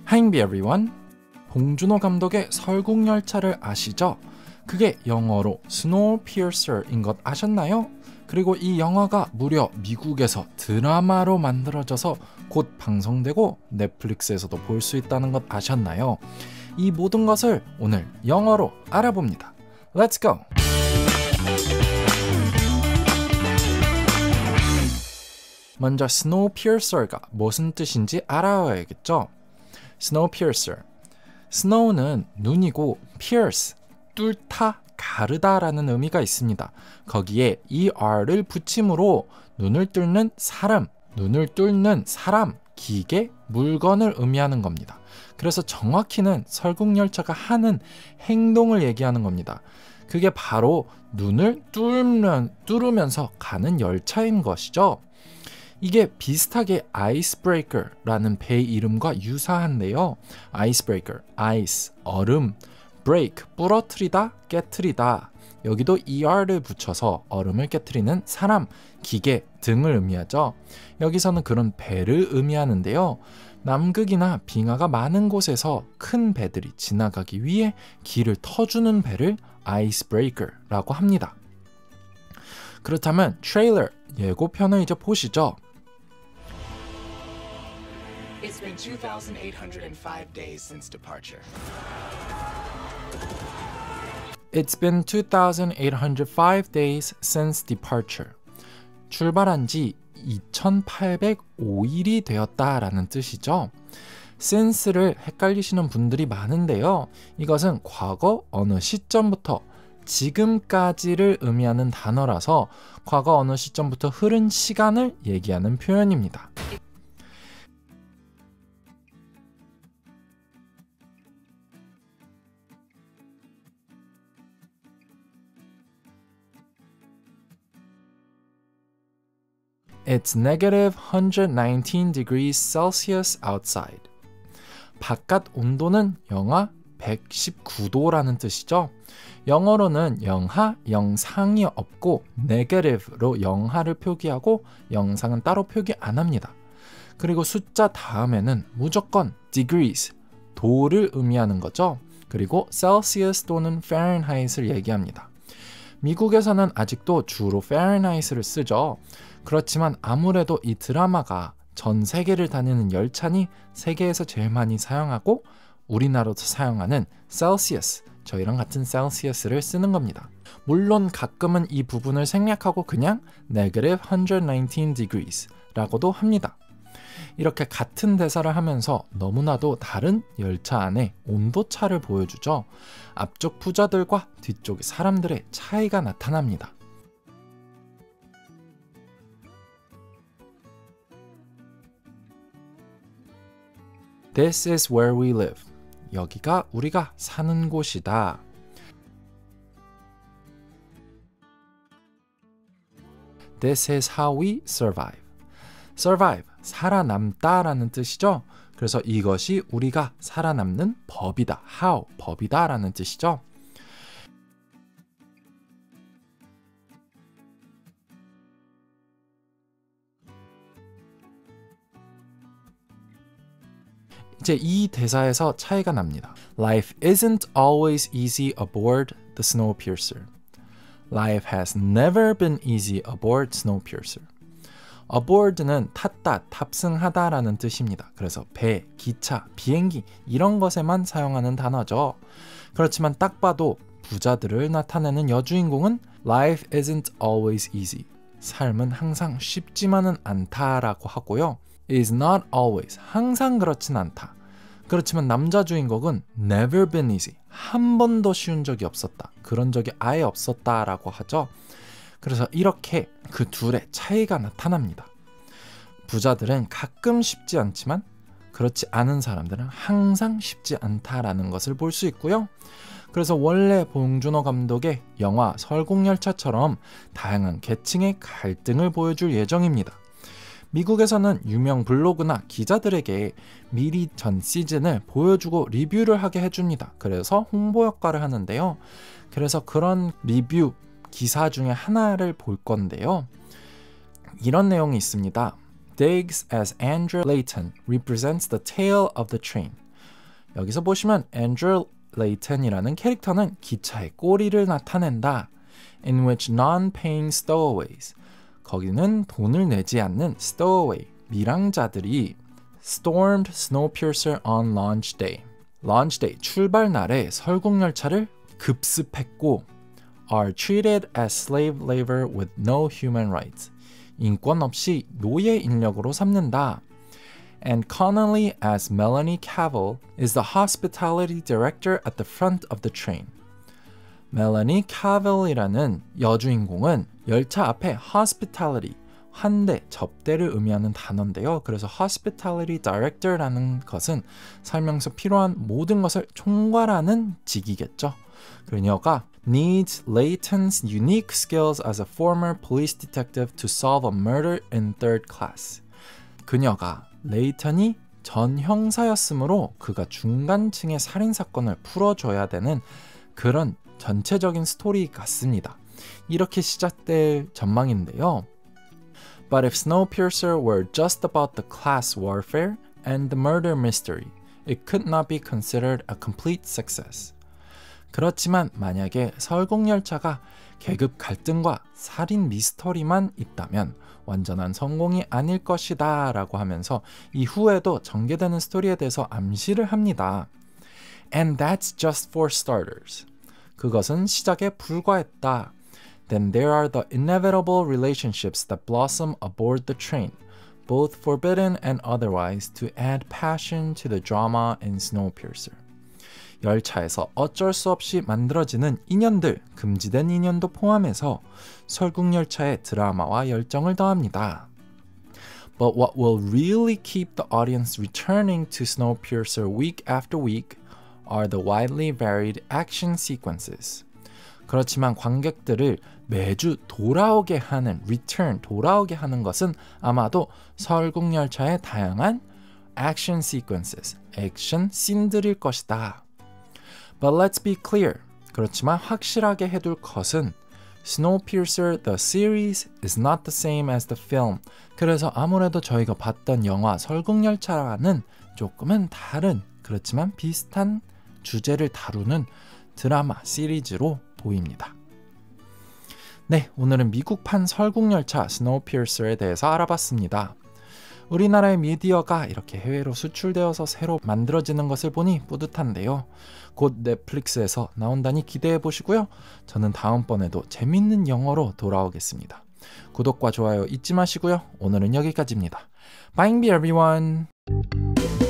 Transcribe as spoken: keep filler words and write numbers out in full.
Hi everyone. 봉준호 감독의 설국열차를 아시죠? 그게 영어로 Snowpiercer인 것 아셨나요? 그리고 이 영화가 무려 미국에서 드라마로 만들어져서 곧 방송되고 넷플릭스에서도 볼 수 있다는 것 아셨나요? 이 모든 것을 오늘 영어로 알아봅니다. Let's go! 먼저 Snowpiercer가 무슨 뜻인지 알아야겠죠? Snowpiercer. Snow는 눈이고 pierce, 뚫다, 가르다라는 의미가 있습니다. 거기에 er를 붙임으로 눈을 뚫는 사람, 눈을 뚫는 사람, 기계, 물건을 의미하는 겁니다. 그래서 정확히는 설국열차가 하는 행동을 얘기하는 겁니다. 그게 바로 눈을 뚫으면, 뚫으면서 가는 열차인 것이죠. 이게 비슷하게 Icebreaker라는 배 이름과 유사한데요. Icebreaker, ice, 얼음, break, 부러뜨리다, 깨트리다. 여기도 er를 붙여서 얼음을 깨트리는 사람, 기계 등을 의미하죠. 여기서는 그런 배를 의미하는데요. 남극이나 빙하가 많은 곳에서 큰 배들이 지나가기 위해 길을 터주는 배를 Icebreaker라고 합니다. 그렇다면 트레일러, 예고편을 이제 보시죠. It's been two thousand eight hundred five days since departure. It's been two thousand eight hundred five days since departure. 출발한 지 이천팔백오 일이 되었다라는 뜻이죠. since를 헷갈리시는 분들이 많은데요. 이것은 과거 어느 시점부터 지금까지를 의미하는 단어라서 과거 어느 시점부터 흐른 시간을 얘기하는 표현입니다. It's negative one hundred nineteen degrees Celsius outside. 바깥 온도는 영하 백십구 도라는 뜻이죠. 영어로는 영하, 영상이 없고 negative로 영하를 표기하고 영상은 따로 표기 안 합니다. 그리고 숫자 다음에는 무조건 degrees, 도를 의미하는 거죠. 그리고 Celsius 또는 Fahrenheit을 얘기합니다. 미국에서는 아직도 주로 Fahrenheit를 쓰죠. 그렇지만 아무래도 이 드라마가 전 세계를 다니는 열차니 세계에서 제일 많이 사용하고 우리나라도 사용하는 Celsius, 저희랑 같은 Celsius를 쓰는 겁니다. 물론 가끔은 이 부분을 생략하고 그냥 negative one hundred nineteen degrees 라고도 합니다. 이렇게 같은 대사를 하면서 너무나도 다른 열차 안에 온도차를 보여주죠. 앞쪽 부자들과 뒤쪽 사람들의 차이가 나타납니다. This is where we live. 여기가 우리가 사는 곳이다. This is how we survive. survive, 살아남다 라는 뜻이죠. 그래서 이것이 우리가 살아남는 법이다. how, 법이다 라는 뜻이죠. 이제 이 대사에서 차이가 납니다. Life isn't always easy aboard the Snowpiercer. Life has never been easy aboard Snowpiercer. aboard는 탔다, 탑승하다 라는 뜻입니다. 그래서 배, 기차, 비행기 이런 것에만 사용하는 단어죠. 그렇지만 딱 봐도 부자들을 나타내는 여주인공은 Life isn't always easy. 삶은 항상 쉽지만은 않다라고 하고요. is not always, 항상 그렇진 않다. 그렇지만 남자 주인공은 never been easy, 한 번도 쉬운 적이 없었다. 그런 적이 아예 없었다라고 하죠. 그래서 이렇게 그 둘의 차이가 나타납니다. 부자들은 가끔 쉽지 않지만 그렇지 않은 사람들은 항상 쉽지 않다라는 것을 볼 수 있고요. 그래서 원래 봉준호 감독의 영화 설국열차처럼 다양한 계층의 갈등을 보여줄 예정입니다. 미국에서는 유명 블로그나 기자들에게 미리 전 시즌을 보여주고 리뷰를 하게 해줍니다. 그래서 홍보 효과를 하는데요. 그래서 그런 리뷰 기사 중에 하나를 볼 건데요. 이런 내용이 있습니다. Diggs as Andrew Layton represents the tail of the train. 여기서 보시면 Andrew Layton이라는 캐릭터는 기차의 꼬리를 나타낸다. In which non-paying stowaways, 거기는 돈을 내지 않는 stowaway, 밀항자들이 stormed Snowpiercer on launch day. launch day, 출발 날에 설국열차를 급습했고 are treated as slave labor with no human rights. 인권 없이 노예 인력으로 삼는다. And Connolly as Melanie Cavill is the hospitality director at the front of the train. 멜러니 카빌이라는 여주인공은 열차 앞에 hospitality, 환대, 접대를 의미하는 단어인데요. 그래서 hospitality director라는 것은 살면서 필요한 모든 것을 총괄하는 직이겠죠. 그녀가 needs Layton's unique skills as a former police detective to solve a murder in third class. 그녀가 레이턴이 전 형사였으므로 그가 중간층의 살인사건을 풀어줘야 되는 그런 전체적인 스토리 같습니다. 이렇게 시작될 전망인데요. But if Snowpiercer were just about the class warfare and the murder mystery, it could not be considered a complete success. 그렇지만 만약에 설국열차가 계급 갈등과 살인 미스터리만 있다면 완전한 성공이 아닐 것이다 라고 하면서 이후에도 전개되는 스토리에 대해서 암시를 합니다. And that's just for starters. 그것은 시작에 불과했다. Then there are the inevitable relationships that blossom aboard the train, both forbidden and otherwise, to add passion to the drama in Snowpiercer. 열차에서 어쩔 수 없이 만들어지는 인연들, 금지된 인연도 포함해서 설국열차의 드라마와 열정을 더합니다. But what will really keep the audience returning to Snowpiercer week after week are the widely varied action sequences. 그렇지만 관객들을 매주 돌아오게 하는, return, 돌아오게 하는 것은 아마도 설국열차의 다양한 action sequences, 액션 씬들일 것이다. But let's be clear. 그렇지만 확실하게 해둘 것은 Snowpiercer the series is not the same as the film. 그래서 아무래도 저희가 봤던 영화 설국열차와는 조금은 다른, 그렇지만 비슷한 주제를 다루는 드라마 시리즈로 보입니다. 네, 오늘은 미국판 설국열차 Snowpiercer에 대해서 알아봤습니다. 우리나라의 미디어가 이렇게 해외로 수출되어서 새로 만들어지는 것을 보니 뿌듯한데요. 곧 넷플릭스에서 나온다니 기대해 보시고요. 저는 다음번에도 재밌는 영어로 돌아오겠습니다. 구독과 좋아요 잊지 마시고요. 오늘은 여기까지입니다. Bye everyone!